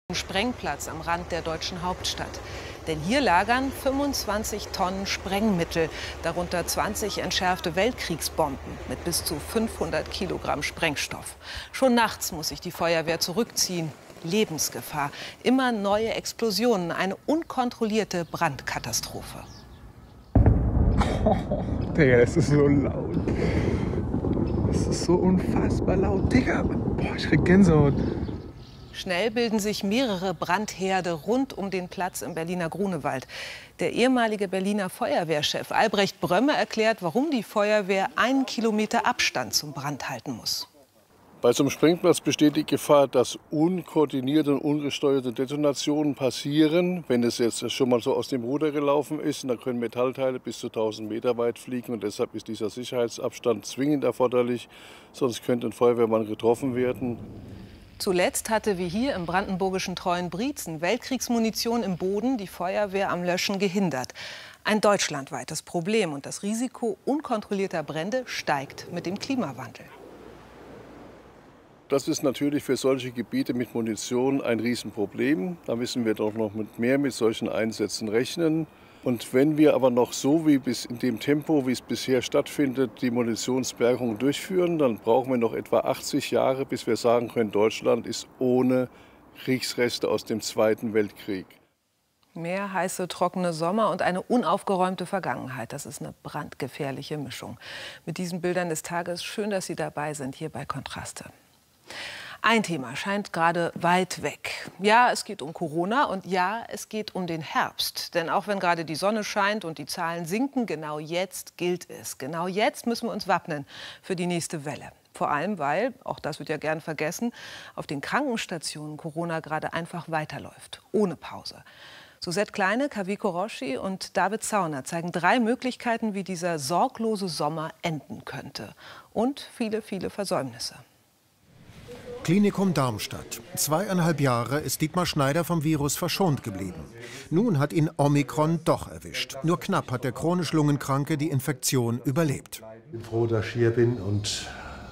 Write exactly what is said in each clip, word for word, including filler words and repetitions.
Sprengplatz am Rand der deutschen Hauptstadt. Denn hier lagern fünfundzwanzig Tonnen Sprengmittel, darunter zwanzig entschärfte Weltkriegsbomben mit bis zu fünfhundert Kilogramm Sprengstoff. Schon nachts muss sich die Feuerwehr zurückziehen. Lebensgefahr, immer neue Explosionen, eine unkontrollierte Brandkatastrophe. Oh, Digga, das ist so laut. Das ist so unfassbar laut, Digga. Boah, ich krieg Gänsehaut. Schnell bilden sich mehrere Brandherde rund um den Platz im Berliner Grunewald. Der ehemalige Berliner Feuerwehrchef Albrecht Brömme erklärt, warum die Feuerwehr einen Kilometer Abstand zum Brand halten muss. Bei so einem Sprengplatz besteht die Gefahr, dass unkoordinierte und ungesteuerte Detonationen passieren. Wenn es jetzt schon mal so aus dem Ruder gelaufen ist, dann können Metallteile bis zu tausend Meter weit fliegen. Und deshalb ist dieser Sicherheitsabstand zwingend erforderlich. Sonst könnte ein Feuerwehrmann getroffen werden. Zuletzt hatte, wie hier im brandenburgischen Treuenbrietzen, Weltkriegsmunition im Boden die Feuerwehr am Löschen gehindert. Ein deutschlandweites Problem. Und das Risiko unkontrollierter Brände steigt mit dem Klimawandel. Das ist natürlich für solche Gebiete mit Munition ein Riesenproblem. Da müssen wir doch noch mit mehr mit solchen Einsätzen rechnen. Und wenn wir aber noch so wie bis in dem Tempo, wie es bisher stattfindet, die Munitionsbergung durchführen, dann brauchen wir noch etwa achtzig Jahre, bis wir sagen können, Deutschland ist ohne Kriegsreste aus dem Zweiten Weltkrieg. Mehr heiße, trockene Sommer und eine unaufgeräumte Vergangenheit. Das ist eine brandgefährliche Mischung. Mit diesen Bildern des Tages, schön, dass Sie dabei sind, hier bei Kontraste. Ein Thema scheint gerade weit weg. Ja, es geht um Corona und ja, es geht um den Herbst. Denn auch wenn gerade die Sonne scheint und die Zahlen sinken, genau jetzt gilt es. Genau jetzt müssen wir uns wappnen für die nächste Welle. Vor allem, weil, auch das wird ja gern vergessen, auf den Krankenstationen Corona gerade einfach weiterläuft, ohne Pause. Suzette Kleine, Kaviko Roschi und David Zauner zeigen drei Möglichkeiten, wie dieser sorglose Sommer enden könnte. Und viele, viele Versäumnisse. Klinikum Darmstadt. Zweieinhalb Jahre ist Dietmar Schneider vom Virus verschont geblieben. Nun hat ihn Omikron doch erwischt. Nur knapp hat der chronisch Lungenkranke die Infektion überlebt. Ich bin froh, dass ich hier bin und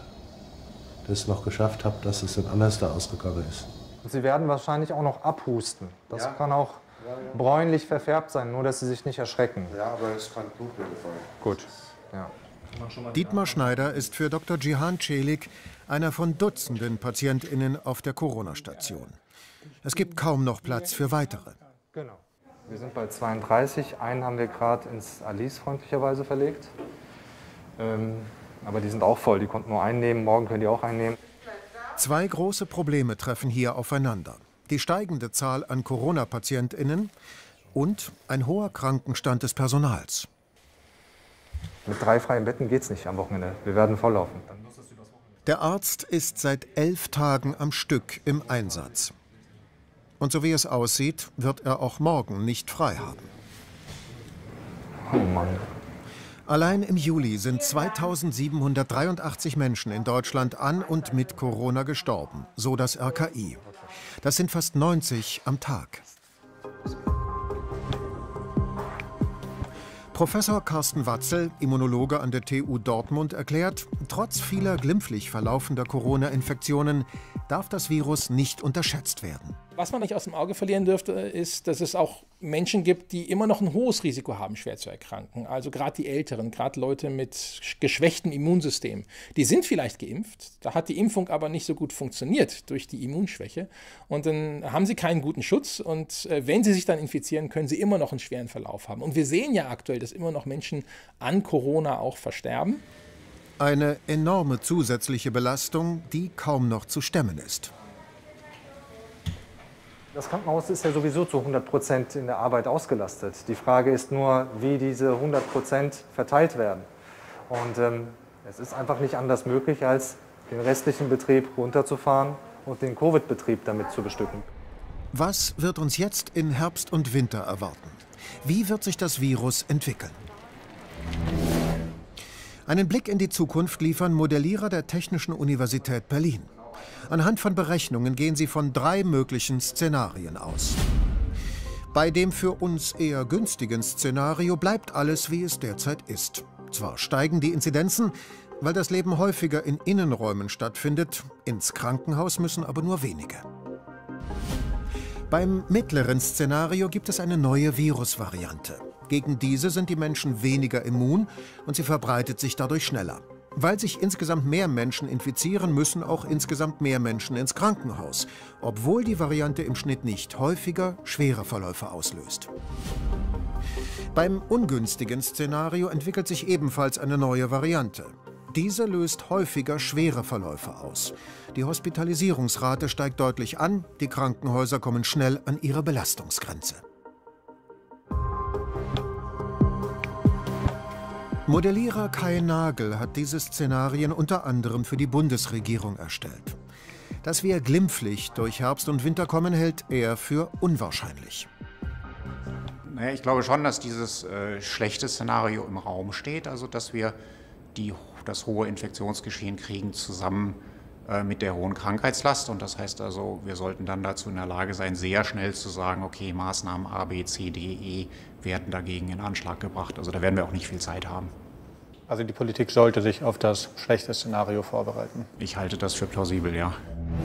das noch geschafft habe, dass es dann anders da ausgegangen ist. Sie werden wahrscheinlich auch noch abhusten. Das ja. kann auch ja, ja. bräunlich verfärbt sein, nur dass Sie sich nicht erschrecken. Ja, aber es kann Blutwelle fallen. Gut. Ja. Dietmar Schneider ist für Doktor Cihan Celik einer von Dutzenden PatientInnen auf der Corona-Station. Es gibt kaum noch Platz für weitere. Genau. Wir sind bei zweiunddreißig. Einen haben wir gerade ins Alice freundlicherweise verlegt. Ähm, aber die sind auch voll. Die konnten nur einen nehmen. Morgen können die auch einen nehmen. Zwei große Probleme treffen hier aufeinander. Die steigende Zahl an Corona-PatientInnen und ein hoher Krankenstand des Personals. Mit drei freien Betten geht es nicht am Wochenende. Wir werden volllaufen. Der Arzt ist seit elf Tagen am Stück im Einsatz. Und so wie es aussieht, wird er auch morgen nicht frei haben. Oh Mann. Allein im Juli sind zweitausendsiebenhundertdreiundachtzig Menschen in Deutschland an und mit Corona gestorben, so das R K I. Das sind fast neunzig am Tag. Professor Carsten Watzel, Immunologe an der T U Dortmund, erklärt, trotz vieler glimpflich verlaufender Corona-Infektionen darf das Virus nicht unterschätzt werden. Was man nicht aus dem Auge verlieren dürfte, ist, dass es auch Menschen gibt, die immer noch ein hohes Risiko haben, schwer zu erkranken. Also gerade die Älteren, gerade Leute mit geschwächtem Immunsystem. Die sind vielleicht geimpft, da hat die Impfung aber nicht so gut funktioniert durch die Immunschwäche. Und dann haben sie keinen guten Schutz und äh, wenn sie sich dann infizieren, können sie immer noch einen schweren Verlauf haben. Und wir sehen ja aktuell, dass immer noch Menschen an Corona auch versterben. Eine enorme zusätzliche Belastung, die kaum noch zu stemmen ist. Das Krankenhaus ist ja sowieso zu hundert Prozent in der Arbeit ausgelastet. Die Frage ist nur, wie diese hundert Prozent verteilt werden. Und ähm, es ist einfach nicht anders möglich, als den restlichen Betrieb runterzufahren und den Covid-Betrieb damit zu bestücken. Was wird uns jetzt in Herbst und Winter erwarten? Wie wird sich das Virus entwickeln? Einen Blick in die Zukunft liefern Modellierer der Technischen Universität Berlin. Anhand von Berechnungen gehen sie von drei möglichen Szenarien aus. Bei dem für uns eher günstigen Szenario bleibt alles, wie es derzeit ist. Zwar steigen die Inzidenzen, weil das Leben häufiger in Innenräumen stattfindet, ins Krankenhaus müssen aber nur wenige. Beim mittleren Szenario gibt es eine neue Virusvariante. Gegen diese sind die Menschen weniger immun und sie verbreitet sich dadurch schneller. Weil sich insgesamt mehr Menschen infizieren, müssen auch insgesamt mehr Menschen ins Krankenhaus, obwohl die Variante im Schnitt nicht häufiger schwere Verläufe auslöst. Beim ungünstigen Szenario entwickelt sich ebenfalls eine neue Variante. Diese löst häufiger schwere Verläufe aus. Die Hospitalisierungsrate steigt deutlich an, die Krankenhäuser kommen schnell an ihre Belastungsgrenze. Modellierer Kai Nagel hat diese Szenarien unter anderem für die Bundesregierung erstellt. Dass wir glimpflich durch Herbst und Winter kommen, hält er für unwahrscheinlich. Naja, ich glaube schon, dass dieses äh, schlechte Szenario im Raum steht, also dass wir die, das hohe Infektionsgeschehen kriegen zusammen äh, mit der hohen Krankheitslast. Und das heißt also, wir sollten dann dazu in der Lage sein, sehr schnell zu sagen, okay, Maßnahmen A, B, C, D, E werden dagegen in Anschlag gebracht. Also da werden wir auch nicht viel Zeit haben. Also die Politik sollte sich auf das schlechte Szenario vorbereiten. Ich halte das für plausibel, ja.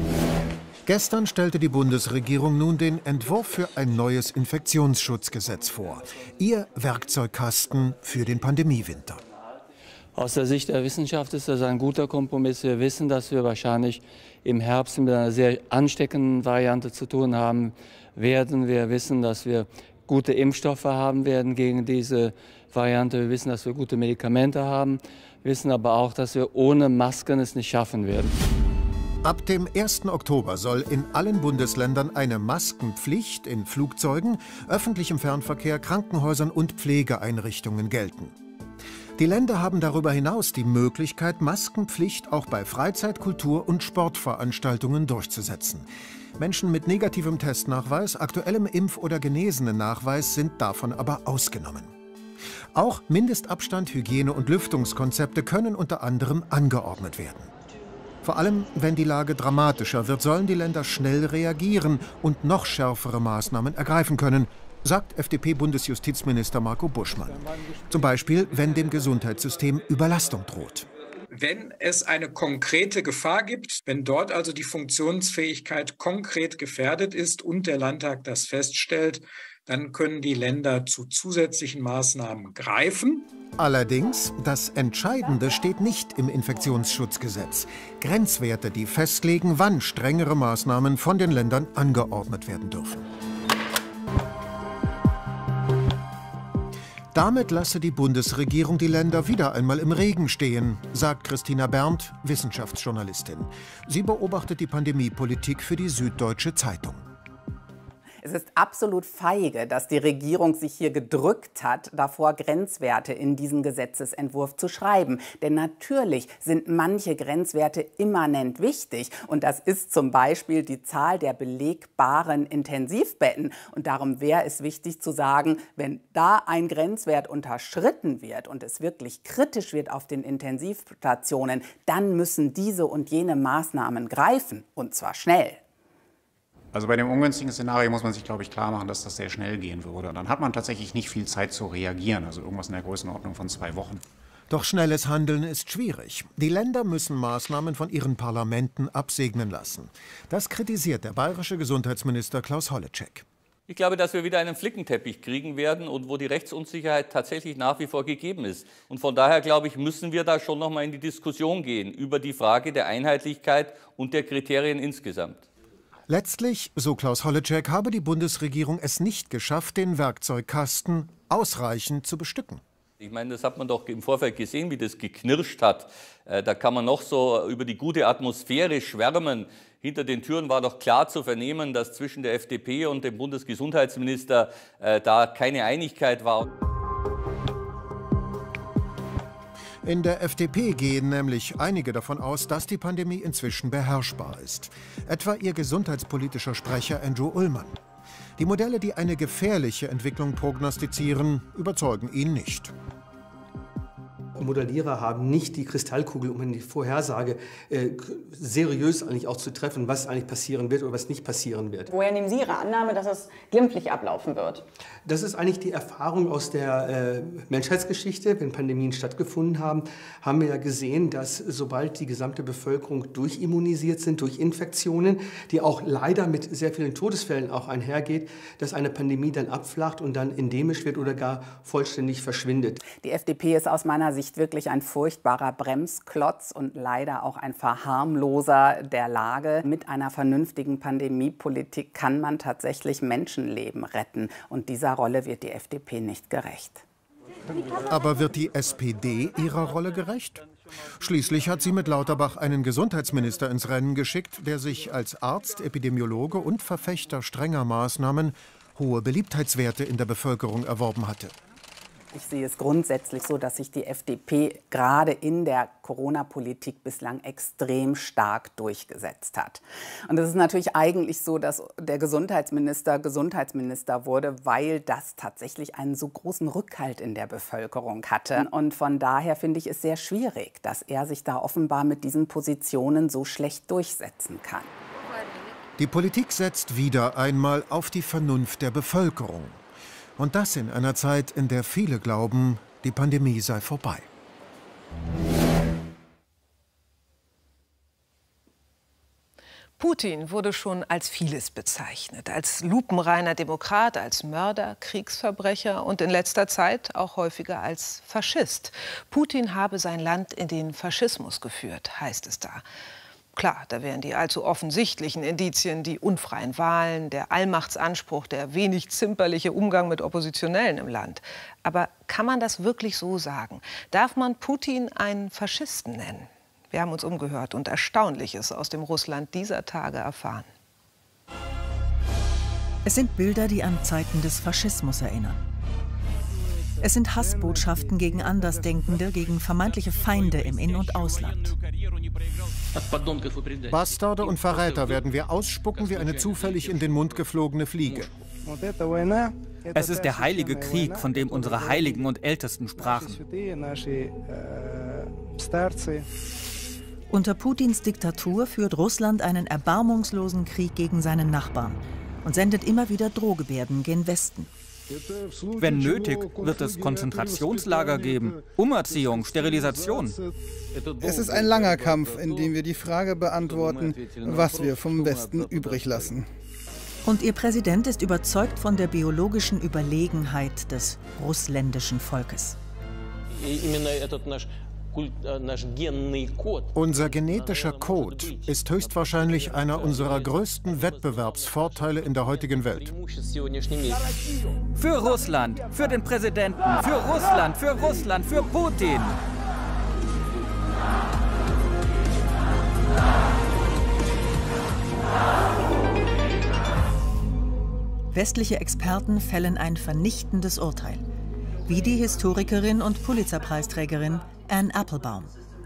Gestern stellte die Bundesregierung nun den Entwurf für ein neues Infektionsschutzgesetz vor. Ihr Werkzeugkasten für den Pandemiewinter. Aus der Sicht der Wissenschaft ist das ein guter Kompromiss. Wir wissen, dass wir wahrscheinlich im Herbst mit einer sehr ansteckenden Variante zu tun haben werden. Wir wissen, dass wir gute Impfstoffe haben werden gegen diese Variante. Wir wissen, dass wir gute Medikamente haben. Wir wissen aber auch, dass wir ohne Masken es nicht schaffen werden. Ab dem ersten Oktober soll in allen Bundesländern eine Maskenpflicht in Flugzeugen, öffentlichem Fernverkehr, Krankenhäusern und Pflegeeinrichtungen gelten. Die Länder haben darüber hinaus die Möglichkeit, Maskenpflicht auch bei Freizeit-, Kultur- und Sportveranstaltungen durchzusetzen. Menschen mit negativem Testnachweis, aktuellem Impf- oder Genesenen-Nachweis sind davon aber ausgenommen. Auch Mindestabstand, Hygiene- und Lüftungskonzepte können unter anderem angeordnet werden. Vor allem, wenn die Lage dramatischer wird, sollen die Länder schnell reagieren und noch schärfere Maßnahmen ergreifen können, sagt F D P-Bundesjustizminister Marco Buschmann. Zum Beispiel, wenn dem Gesundheitssystem Überlastung droht. Wenn es eine konkrete Gefahr gibt, wenn dort also die Funktionsfähigkeit konkret gefährdet ist und der Landtag das feststellt, dann können die Länder zu zusätzlichen Maßnahmen greifen. Allerdings, das Entscheidende steht nicht im Infektionsschutzgesetz. Grenzwerte, die festlegen, wann strengere Maßnahmen von den Ländern angeordnet werden dürfen. Damit lasse die Bundesregierung die Länder wieder einmal im Regen stehen, sagt Christina Berndt, Wissenschaftsjournalistin. Sie beobachtet die Pandemiepolitik für die Süddeutsche Zeitung. Es ist absolut feige, dass die Regierung sich hier gedrückt hat, davor Grenzwerte in diesen Gesetzesentwurf zu schreiben. Denn natürlich sind manche Grenzwerte immanent wichtig. Und das ist zum Beispiel die Zahl der belegbaren Intensivbetten. Und darum wäre es wichtig zu sagen, wenn da ein Grenzwert unterschritten wird und es wirklich kritisch wird auf den Intensivstationen, dann müssen diese und jene Maßnahmen greifen. Und zwar schnell. Also bei dem ungünstigen Szenario muss man sich, glaube ich, klar machen, dass das sehr schnell gehen würde. Und dann hat man tatsächlich nicht viel Zeit zu reagieren, also irgendwas in der Größenordnung von zwei Wochen. Doch schnelles Handeln ist schwierig. Die Länder müssen Maßnahmen von ihren Parlamenten absegnen lassen. Das kritisiert der bayerische Gesundheitsminister Klaus Holleczek. Ich glaube, dass wir wieder einen Flickenteppich kriegen werden und wo die Rechtsunsicherheit tatsächlich nach wie vor gegeben ist. Und von daher, glaube ich, müssen wir da schon noch mal in die Diskussion gehen über die Frage der Einheitlichkeit und der Kriterien insgesamt. Letztlich, so Klaus Holleczek, habe die Bundesregierung es nicht geschafft, den Werkzeugkasten ausreichend zu bestücken. Ich meine, das hat man doch im Vorfeld gesehen, wie das geknirscht hat. Äh, da kann man noch so über die gute Atmosphäre schwärmen. Hinter den Türen war doch klar zu vernehmen, dass zwischen der F D P und dem Bundesgesundheitsminister äh, da keine Einigkeit war. In der F D P gehen nämlich einige davon aus, dass die Pandemie inzwischen beherrschbar ist. Etwa ihr gesundheitspolitischer Sprecher Andrew Ullmann. Die Modelle, die eine gefährliche Entwicklung prognostizieren, überzeugen ihn nicht. Modellierer haben nicht die Kristallkugel, um die Vorhersage äh, seriös eigentlich auch zu treffen, was eigentlich passieren wird oder was nicht passieren wird. Woher nehmen Sie Ihre Annahme, dass es glimpflich ablaufen wird? Das ist eigentlich die Erfahrung aus der äh, Menschheitsgeschichte. Wenn Pandemien stattgefunden haben, haben wir ja gesehen, dass sobald die gesamte Bevölkerung durchimmunisiert sind, durch Infektionen, die auch leider mit sehr vielen Todesfällen auch einhergeht, dass eine Pandemie dann abflacht und dann endemisch wird oder gar vollständig verschwindet. Die F D P ist aus meiner Sicht wirklich ein furchtbarer Bremsklotz und leider auch ein Verharmloser der Lage. Mit einer vernünftigen Pandemiepolitik kann man tatsächlich Menschenleben retten. Und dieser Rolle wird die F D P nicht gerecht. Aber wird die S P D ihrer Rolle gerecht? Schließlich hat sie mit Lauterbach einen Gesundheitsminister ins Rennen geschickt, der sich als Arzt, Epidemiologe und Verfechter strenger Maßnahmen hohe Beliebtheitswerte in der Bevölkerung erworben hatte. Ich sehe es grundsätzlich so, dass sich die F D P gerade in der Corona-Politik bislang extrem stark durchgesetzt hat. Und es ist natürlich eigentlich so, dass der Gesundheitsminister Gesundheitsminister wurde, weil das tatsächlich einen so großen Rückhalt in der Bevölkerung hatte. Und von daher finde ich es sehr schwierig, dass er sich da offenbar mit diesen Positionen so schlecht durchsetzen kann. Die Politik setzt wieder einmal auf die Vernunft der Bevölkerung. Und das in einer Zeit, in der viele glauben, die Pandemie sei vorbei. Putin wurde schon als vieles bezeichnet. Als lupenreiner Demokrat, als Mörder, Kriegsverbrecher und in letzter Zeit auch häufiger als Faschist. Putin habe sein Land in den Faschismus geführt, heißt es da. Klar, da wären die allzu offensichtlichen Indizien, die unfreien Wahlen, der Allmachtsanspruch, der wenig zimperliche Umgang mit Oppositionellen im Land. Aber kann man das wirklich so sagen? Darf man Putin einen Faschisten nennen? Wir haben uns umgehört und Erstaunliches aus dem Russland dieser Tage erfahren. Es sind Bilder, die an Zeiten des Faschismus erinnern. Es sind Hassbotschaften gegen Andersdenkende, gegen vermeintliche Feinde im In- und Ausland. Bastarde und Verräter werden wir ausspucken wie eine zufällig in den Mund geflogene Fliege. Es ist der heilige Krieg, von dem unsere Heiligen und Ältesten sprachen. Unter Putins Diktatur führt Russland einen erbarmungslosen Krieg gegen seinen Nachbarn und sendet immer wieder Drohgebärden gen Westen. Wenn nötig, wird es Konzentrationslager geben, Umerziehung, Sterilisation. Es ist ein langer Kampf, in dem wir die Frage beantworten, was wir vom Westen übrig lassen. Und ihr Präsident ist überzeugt von der biologischen Überlegenheit des russländischen Volkes. Unser genetischer Code ist höchstwahrscheinlich einer unserer größten Wettbewerbsvorteile in der heutigen Welt. Für Russland, für den Präsidenten, für Russland, für Russland, für Putin. Westliche Experten fällen ein vernichtendes Urteil, wie die Historikerin und Pulitzer-Preisträgerin Anne Applebaum.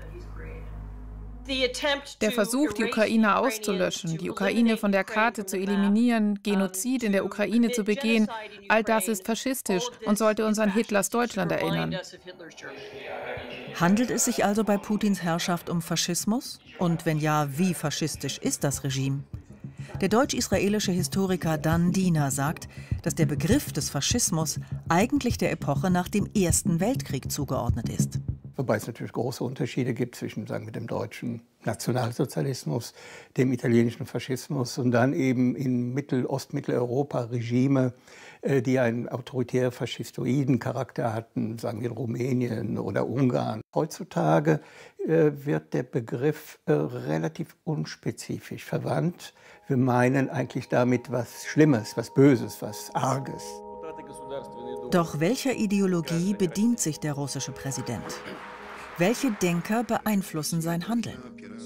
Der Versuch, die Ukraine auszulöschen, die Ukraine von der Karte zu eliminieren, Genozid in der Ukraine zu begehen, all das ist faschistisch und sollte uns an Hitlers Deutschland erinnern. Handelt es sich also bei Putins Herrschaft um Faschismus? Und wenn ja, wie faschistisch ist das Regime? Der deutsch-israelische Historiker Dan Diener sagt, dass der Begriff des Faschismus eigentlich der Epoche nach dem Ersten Weltkrieg zugeordnet ist. Wobei es natürlich große Unterschiede gibt zwischen, sagen wir, dem deutschen Nationalsozialismus, dem italienischen Faschismus und dann eben in Mittel-, Ost-Mitteleuropa Regime, die einen autoritär-faschistoiden Charakter hatten, sagen wir in Rumänien oder Ungarn. Heutzutage äh, wird der Begriff äh, relativ unspezifisch verwandt. Wir meinen eigentlich damit was Schlimmes, was Böses, was Arges. Doch welcher Ideologie bedient sich der russische Präsident? Welche Denker beeinflussen sein Handeln?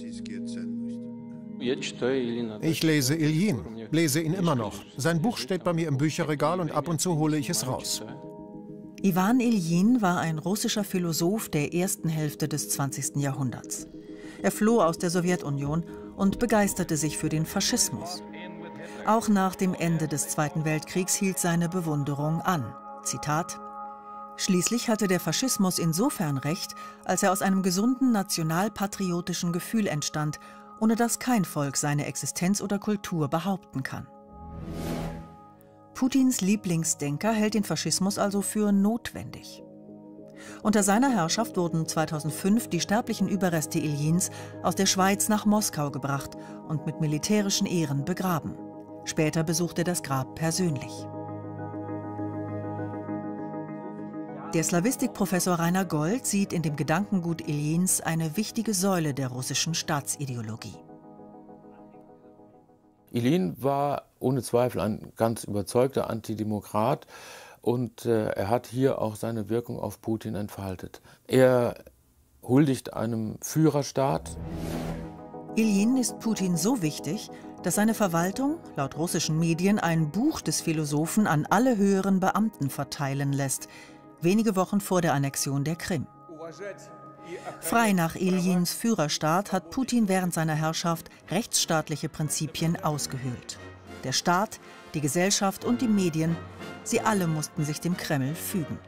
Ich lese Iljin, lese ihn immer noch. Sein Buch steht bei mir im Bücherregal und ab und zu hole ich es raus. Iwan Iljin war ein russischer Philosoph der ersten Hälfte des zwanzigsten Jahrhunderts. Er floh aus der Sowjetunion und begeisterte sich für den Faschismus. Auch nach dem Ende des Zweiten Weltkriegs hielt seine Bewunderung an. Zitat: Schließlich hatte der Faschismus insofern recht, als er aus einem gesunden nationalpatriotischen Gefühl entstand, ohne das kein Volk seine Existenz oder Kultur behaupten kann. Putins Lieblingsdenker hält den Faschismus also für notwendig. Unter seiner Herrschaft wurden zweitausendfünf die sterblichen Überreste Iljins aus der Schweiz nach Moskau gebracht und mit militärischen Ehren begraben. Später besuchte er das Grab persönlich. Der Slawistikprofessor Rainer Gold sieht in dem Gedankengut Iljins eine wichtige Säule der russischen Staatsideologie. Iljin war ohne Zweifel ein ganz überzeugter Antidemokrat und äh, er hat hier auch seine Wirkung auf Putin entfaltet. Er huldigt einem Führerstaat. Iljin ist Putin so wichtig, dass seine Verwaltung laut russischen Medien ein Buch des Philosophen an alle höheren Beamten verteilen lässt, wenige Wochen vor der Annexion der Krim. Frei nach Iljins Führerstaat hat Putin während seiner Herrschaft rechtsstaatliche Prinzipien ausgehöhlt. Der Staat, die Gesellschaft und die Medien, sie alle mussten sich dem Kreml fügen.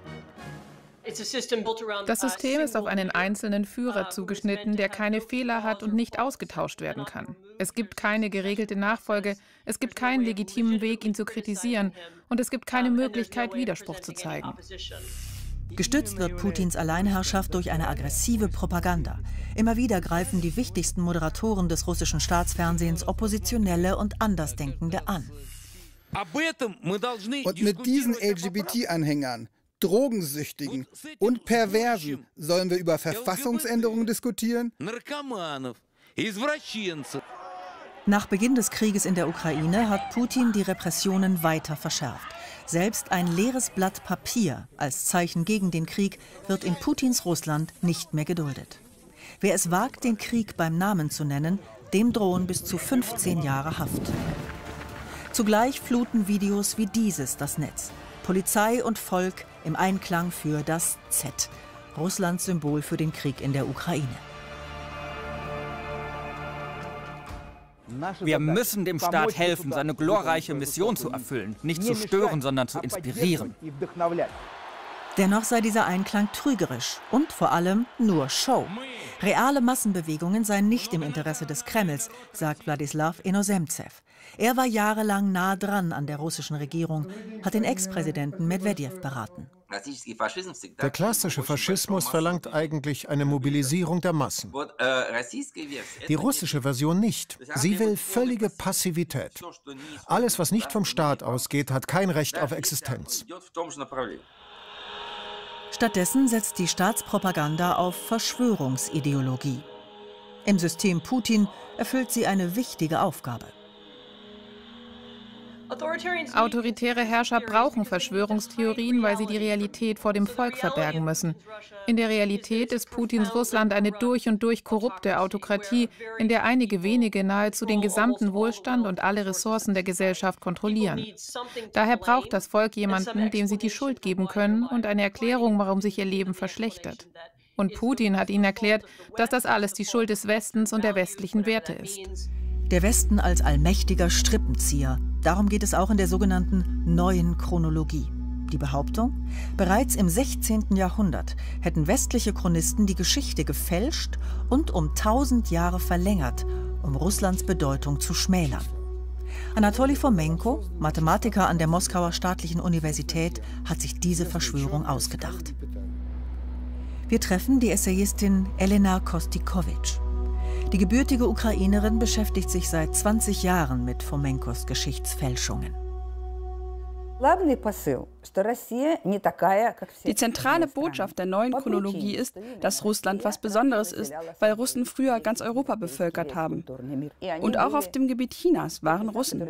Das System ist auf einen einzelnen Führer zugeschnitten, der keine Fehler hat und nicht ausgetauscht werden kann. Es gibt keine geregelte Nachfolge, es gibt keinen legitimen Weg, ihn zu kritisieren, und es gibt keine Möglichkeit, Widerspruch zu zeigen. Gestützt wird Putins Alleinherrschaft durch eine aggressive Propaganda. Immer wieder greifen die wichtigsten Moderatoren des russischen Staatsfernsehens Oppositionelle und Andersdenkende an. Und mit diesen L G B T-Anhängern, Drogensüchtigen und Perversen sollen wir über Verfassungsänderungen diskutieren? Nach Beginn des Krieges in der Ukraine hat Putin die Repressionen weiter verschärft. Selbst ein leeres Blatt Papier als Zeichen gegen den Krieg wird in Putins Russland nicht mehr geduldet. Wer es wagt, den Krieg beim Namen zu nennen, dem drohen bis zu fünfzehn Jahre Haft. Zugleich fluten Videos wie dieses das Netz. Polizei und Volk im Einklang für das Z, Russlands Symbol für den Krieg in der Ukraine. Wir müssen dem Staat helfen, seine glorreiche Mission zu erfüllen, nicht zu stören, sondern zu inspirieren. Dennoch sei dieser Einklang trügerisch und vor allem nur Show. Reale Massenbewegungen seien nicht im Interesse des Kremls, sagt Wladislaw Inozemtsev. Er war jahrelang nah dran an der russischen Regierung, hat den Ex-Präsidenten Medwedew beraten. Der klassische Faschismus verlangt eigentlich eine Mobilisierung der Massen. Die russische Version nicht. Sie will völlige Passivität. Alles, was nicht vom Staat ausgeht, hat kein Recht auf Existenz. Stattdessen setzt die Staatspropaganda auf Verschwörungsideologie. Im System Putin erfüllt sie eine wichtige Aufgabe. Autoritäre Herrscher brauchen Verschwörungstheorien, weil sie die Realität vor dem Volk verbergen müssen. In der Realität ist Putins Russland eine durch und durch korrupte Autokratie, in der einige wenige nahezu den gesamten Wohlstand und alle Ressourcen der Gesellschaft kontrollieren. Daher braucht das Volk jemanden, dem sie die Schuld geben können und eine Erklärung, warum sich ihr Leben verschlechtert. Und Putin hat ihnen erklärt, dass das alles die Schuld des Westens und der westlichen Werte ist. Der Westen als allmächtiger Strippenzieher. Darum geht es auch in der sogenannten Neuen Chronologie. Die Behauptung, bereits im sechzehnten Jahrhundert hätten westliche Chronisten die Geschichte gefälscht und um tausend Jahre verlängert, um Russlands Bedeutung zu schmälern. Anatoli Fomenko, Mathematiker an der Moskauer Staatlichen Universität, hat sich diese Verschwörung ausgedacht. Wir treffen die Essayistin Elena Kostikowitsch. Die gebürtige Ukrainerin beschäftigt sich seit zwanzig Jahren mit Fomenkos Geschichtsfälschungen. Die zentrale Botschaft der neuen Chronologie ist, dass Russland was Besonderes ist, weil Russen früher ganz Europa bevölkert haben. Und auch auf dem Gebiet Chinas waren Russen.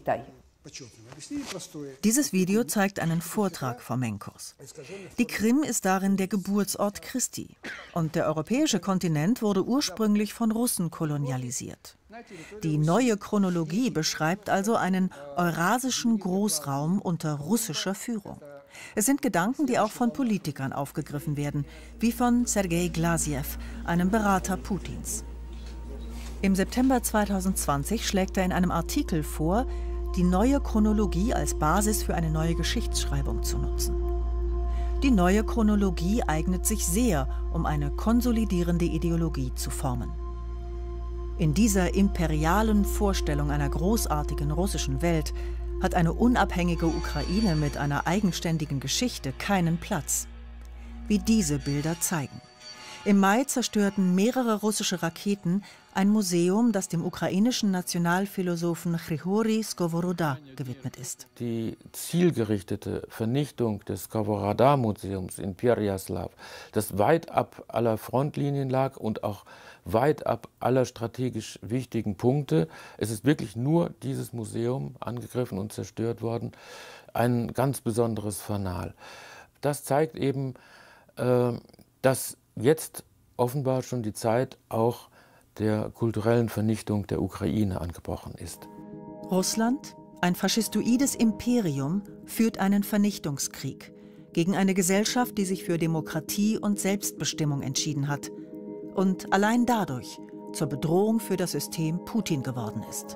Dieses Video zeigt einen Vortrag Fomenkos. Die Krim ist darin der Geburtsort Christi. Und der europäische Kontinent wurde ursprünglich von Russen kolonialisiert. Die neue Chronologie beschreibt also einen eurasischen Großraum unter russischer Führung. Es sind Gedanken, die auch von Politikern aufgegriffen werden, wie von Sergei Glasiew, einem Berater Putins. Im September zweitausendzwanzig schlägt er in einem Artikel vor, die neue Chronologie als Basis für eine neue Geschichtsschreibung zu nutzen. Die neue Chronologie eignet sich sehr, um eine konsolidierende Ideologie zu formen. In dieser imperialen Vorstellung einer großartigen russischen Welt hat eine unabhängige Ukraine mit einer eigenständigen Geschichte keinen Platz. Wie diese Bilder zeigen. Im Mai zerstörten mehrere russische Raketen ein Museum, das dem ukrainischen Nationalphilosophen Grigori Skovoroda gewidmet ist. Die zielgerichtete Vernichtung des Skovoroda-Museums in Perejaslav, das weit ab aller Frontlinien lag und auch weit ab aller strategisch wichtigen Punkte. Es ist wirklich nur dieses Museum angegriffen und zerstört worden. Ein ganz besonderes Fanal. Das zeigt eben, äh, dass jetzt offenbar schon die Zeit auch der kulturellen Vernichtung der Ukraine angebrochen ist. Russland, ein faschistoides Imperium, führt einen Vernichtungskrieg gegen eine Gesellschaft, die sich für Demokratie und Selbstbestimmung entschieden hat und allein dadurch zur Bedrohung für das System Putin geworden ist.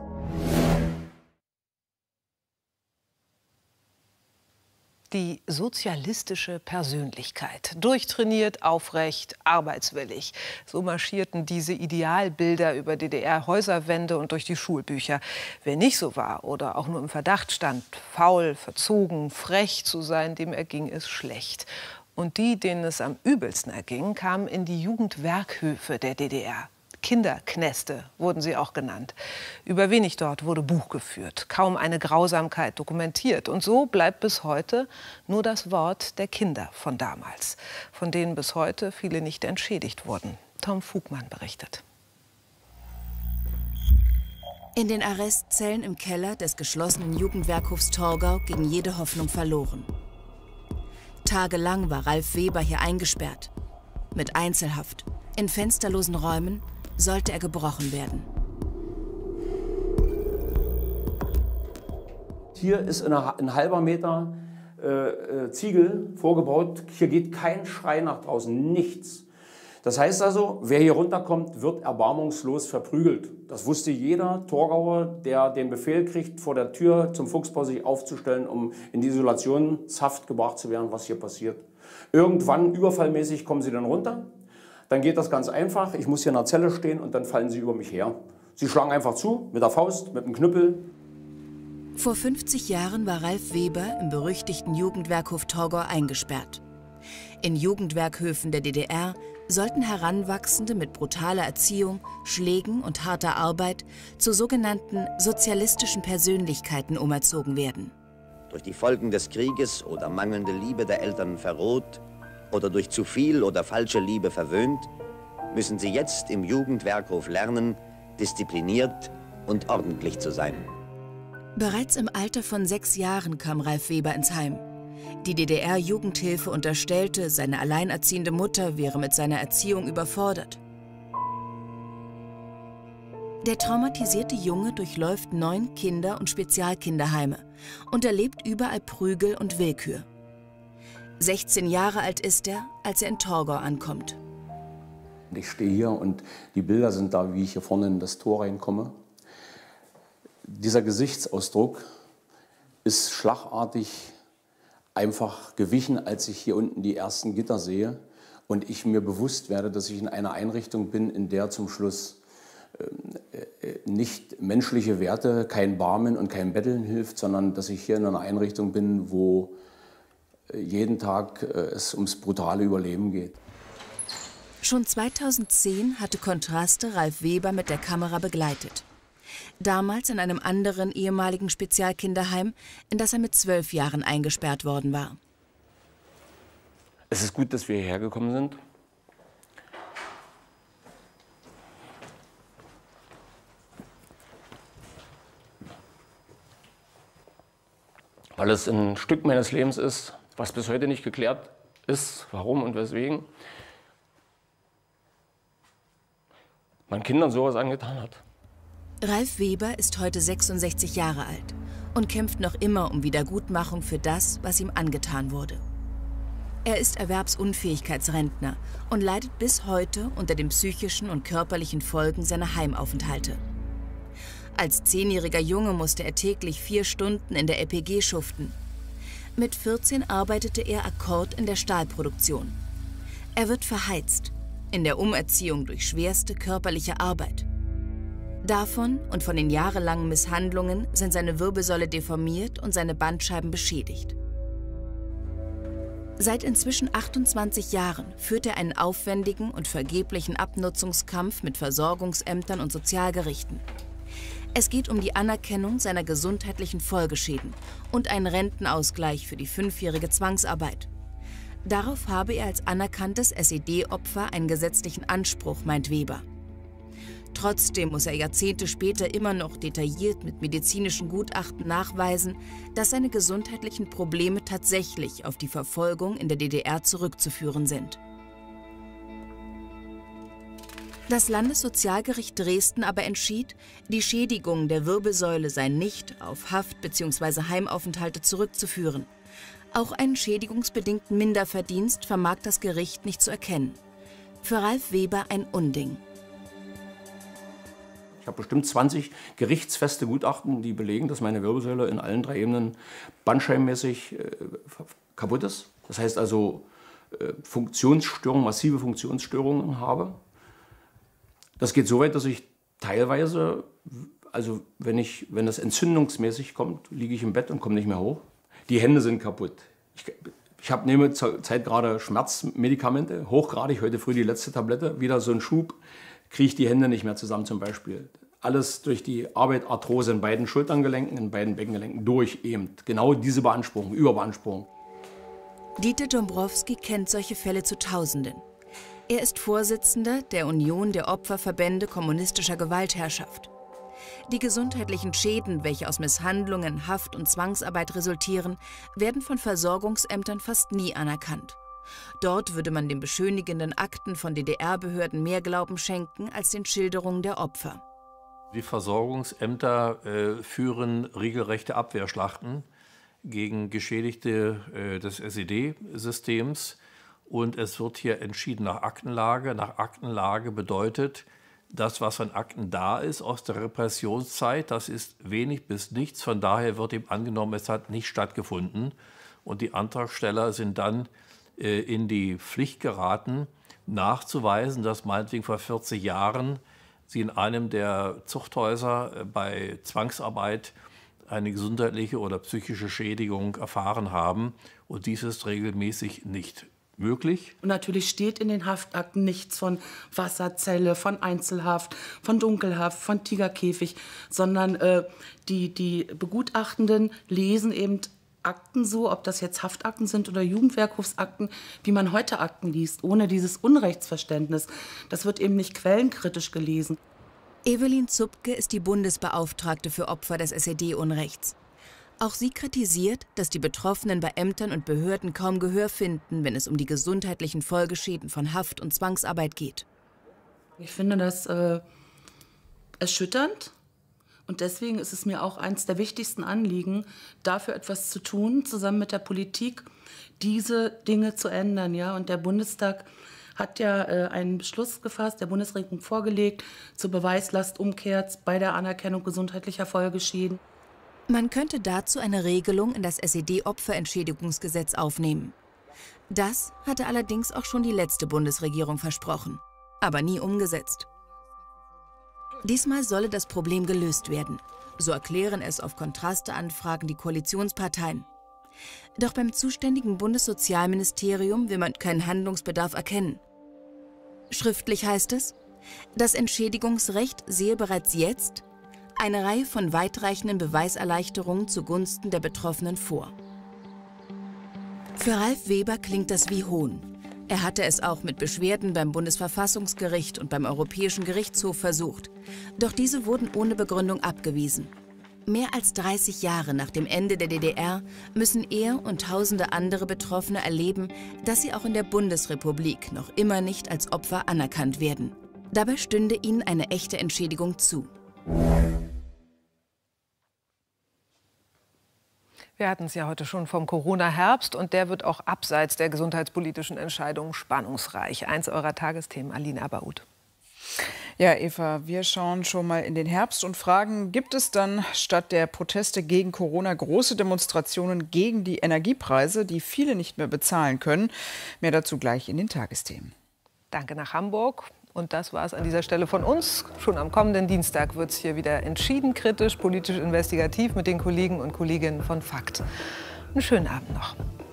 Die sozialistische Persönlichkeit. Durchtrainiert, aufrecht, arbeitswillig. So marschierten diese Idealbilder über D D R-Häuserwände und durch die Schulbücher. Wer nicht so war oder auch nur im Verdacht stand, faul, verzogen, frech zu sein, dem erging es schlecht. Und die, denen es am übelsten erging, kamen in die Jugendwerkhöfe der D D R. Kinderknäste wurden sie auch genannt. Über wenig dort wurde Buch geführt, kaum eine Grausamkeit dokumentiert. Und so bleibt bis heute nur das Wort der Kinder von damals, von denen bis heute viele nicht entschädigt wurden. Tom Fugmann berichtet. In den Arrestzellen im Keller des geschlossenen Jugendwerkhofs Torgau ging jede Hoffnung verloren. Tagelang war Ralf Weber hier eingesperrt, mit Einzelhaft, in fensterlosen Räumen, sollte er gebrochen werden. Hier ist ein halber Meter äh, Ziegel vorgebaut. Hier geht kein Schrei nach draußen, nichts. Das heißt also, wer hier runterkommt, wird erbarmungslos verprügelt. Das wusste jeder Torgauer, der den Befehl kriegt, vor der Tür zum Fuchsbau sich aufzustellen, um in die Isolationshaft gebracht zu werden, was hier passiert. Irgendwann, überfallmäßig, kommen sie dann runter. Dann geht das ganz einfach. Ich muss hier in der Zelle stehen und dann fallen sie über mich her. Sie schlagen einfach zu, mit der Faust, mit dem Knüppel. Vor fünfzig Jahren war Ralf Weber im berüchtigten Jugendwerkhof Torgau eingesperrt. In Jugendwerkhöfen der D D R sollten Heranwachsende mit brutaler Erziehung, Schlägen und harter Arbeit zu sogenannten sozialistischen Persönlichkeiten umerzogen werden. Durch die Folgen des Krieges oder mangelnde Liebe der Eltern verroht oder durch zu viel oder falsche Liebe verwöhnt, müssen sie jetzt im Jugendwerkhof lernen, diszipliniert und ordentlich zu sein. Bereits im Alter von sechs Jahren kam Ralf Weber ins Heim. Die D D R-Jugendhilfe unterstellte, seine alleinerziehende Mutter wäre mit seiner Erziehung überfordert. Der traumatisierte Junge durchläuft neun Kinder- und Spezialkinderheime und erlebt überall Prügel und Willkür. sechzehn Jahre alt ist er, als er in Torgau ankommt. Ich stehe hier und die Bilder sind da, wie ich hier vorne in das Tor reinkomme. Dieser Gesichtsausdruck ist schlagartig einfach gewichen, als ich hier unten die ersten Gitter sehe und ich mir bewusst werde, dass ich in einer Einrichtung bin, in der zum Schluss äh, nicht menschliche Werte, kein Barmen und kein Betteln hilft, sondern dass ich hier in einer Einrichtung bin, wo jeden Tag äh, es ums brutale Überleben geht. Schon zweitausendzehn hatte Kontraste Ralf Weber mit der Kamera begleitet. Damals in einem anderen ehemaligen Spezialkinderheim, in das er mit zwölf Jahren eingesperrt worden war. Es ist gut, dass wir hierher gekommen sind. Weil es ein Stück meines Lebens ist, was bis heute nicht geklärt ist, warum und weswegen man Kindern sowas angetan hat. Ralf Weber ist heute sechsundsechzig Jahre alt und kämpft noch immer um Wiedergutmachung für das, was ihm angetan wurde. Er ist Erwerbsunfähigkeitsrentner und leidet bis heute unter den psychischen und körperlichen Folgen seiner Heimaufenthalte. Als zehnjähriger Junge musste er täglich vier Stunden in der L P G schuften. Mit vierzehn arbeitete er Akkord in der Stahlproduktion. Er wird verheizt, in der Umerziehung durch schwerste körperliche Arbeit. Davon und von den jahrelangen Misshandlungen sind seine Wirbelsäule deformiert und seine Bandscheiben beschädigt. Seit inzwischen achtundzwanzig Jahren führt er einen aufwendigen und vergeblichen Abnutzungskampf mit Versorgungsämtern und Sozialgerichten. Es geht um die Anerkennung seiner gesundheitlichen Folgeschäden und einen Rentenausgleich für die fünfjährige Zwangsarbeit. Darauf habe er als anerkanntes S E D-Opfer einen gesetzlichen Anspruch, meint Weber. Trotzdem muss er Jahrzehnte später immer noch detailliert mit medizinischen Gutachten nachweisen, dass seine gesundheitlichen Probleme tatsächlich auf die Verfolgung in der D D R zurückzuführen sind. Das Landessozialgericht Dresden aber entschied, die Schädigung der Wirbelsäule sei nicht auf Haft- bzw. Heimaufenthalte zurückzuführen. Auch einen schädigungsbedingten Minderverdienst vermag das Gericht nicht zu erkennen. Für Ralf Weber ein Unding. Ich habe bestimmt zwanzig gerichtsfeste Gutachten, die belegen, dass meine Wirbelsäule in allen drei Ebenen bandscheibenmäßig äh, kaputt ist. Das heißt also äh, Funktionsstörungen, massive Funktionsstörungen habe. Das geht so weit, dass ich teilweise, also wenn, ich, wenn das entzündungsmäßig kommt, liege ich im Bett und komme nicht mehr hoch. Die Hände sind kaputt. Ich, ich habe nehme zur Zeit gerade Schmerzmedikamente, hochgradig, heute früh die letzte Tablette, wieder so ein Schub, kriege ich die Hände nicht mehr zusammen zum Beispiel. Alles durch die Arbeit, Arthrose in beiden Schulterngelenken, in beiden Beckengelenken durch eben. Genau diese Beanspruchung, Überbeanspruchung. Dieter Dombrowski kennt solche Fälle zu Tausenden. Er ist Vorsitzender der Union der Opferverbände kommunistischer Gewaltherrschaft. Die gesundheitlichen Schäden, welche aus Misshandlungen, Haft- und Zwangsarbeit resultieren, werden von Versorgungsämtern fast nie anerkannt. Dort würde man den beschönigenden Akten von D D R-Behörden mehr Glauben schenken als den Schilderungen der Opfer. Die Versorgungsämter äh, führen regelrechte Abwehrschlachten gegen Geschädigte äh, des S E D-Systems. Und es wird hier entschieden nach Aktenlage. Nach Aktenlage bedeutet, das, was an Akten da ist aus der Repressionszeit, das ist wenig bis nichts. Von daher wird ihm angenommen, es hat nicht stattgefunden. Und die Antragsteller sind dann äh, in die Pflicht geraten, nachzuweisen, dass meinetwegen vor vierzig Jahren sie in einem der Zuchthäuser äh, bei Zwangsarbeit eine gesundheitliche oder psychische Schädigung erfahren haben. Und dies ist regelmäßig nicht möglich. Und natürlich steht in den Haftakten nichts von Wasserzelle, von Einzelhaft, von Dunkelhaft, von Tigerkäfig, sondern äh, die, die Begutachtenden lesen eben Akten so, ob das jetzt Haftakten sind oder Jugendwerkhofsakten, wie man heute Akten liest, ohne dieses Unrechtsverständnis. Das wird eben nicht quellenkritisch gelesen. Evelyn Zupke ist die Bundesbeauftragte für Opfer des S E D-Unrechts. Auch sie kritisiert, dass die Betroffenen bei Ämtern und Behörden kaum Gehör finden, wenn es um die gesundheitlichen Folgeschäden von Haft- und Zwangsarbeit geht. Ich finde das äh, erschütternd. Und deswegen ist es mir auch eines der wichtigsten Anliegen, dafür etwas zu tun, zusammen mit der Politik, diese Dinge zu ändern. Ja? Und der Bundestag hat ja äh, einen Beschluss gefasst, der Bundesregierung vorgelegt, zur Beweislastumkehr bei der Anerkennung gesundheitlicher Folgeschäden. Man könnte dazu eine Regelung in das S E D-Opferentschädigungsgesetz aufnehmen. Das hatte allerdings auch schon die letzte Bundesregierung versprochen, aber nie umgesetzt. Diesmal solle das Problem gelöst werden. So erklären es auf Kontraste-Anfragen die Koalitionsparteien. Doch beim zuständigen Bundessozialministerium will man keinen Handlungsbedarf erkennen. Schriftlich heißt es, das Entschädigungsrecht sehe bereits jetzt eine Reihe von weitreichenden Beweiserleichterungen zugunsten der Betroffenen vor. Für Ralf Weber klingt das wie Hohn. Er hatte es auch mit Beschwerden beim Bundesverfassungsgericht und beim Europäischen Gerichtshof versucht. Doch diese wurden ohne Begründung abgewiesen. Mehr als dreißig Jahre nach dem Ende der D D R müssen er und tausende andere Betroffene erleben, dass sie auch in der Bundesrepublik noch immer nicht als Opfer anerkannt werden. Dabei stünde ihnen eine echte Entschädigung zu. Wir hatten es ja heute schon vom Corona-Herbst und der wird auch abseits der gesundheitspolitischen Entscheidungen spannungsreich. Eins eurer Tagesthemen, Aline Abaoud. Ja, Eva, wir schauen schon mal in den Herbst und fragen, gibt es dann statt der Proteste gegen Corona große Demonstrationen gegen die Energiepreise, die viele nicht mehr bezahlen können? Mehr dazu gleich in den Tagesthemen. Danke nach Hamburg. Und das war es an dieser Stelle von uns. Schon am kommenden Dienstag wird es hier wieder entschieden kritisch, politisch investigativ mit den Kollegen und Kolleginnen von Fakt. Einen schönen Abend noch.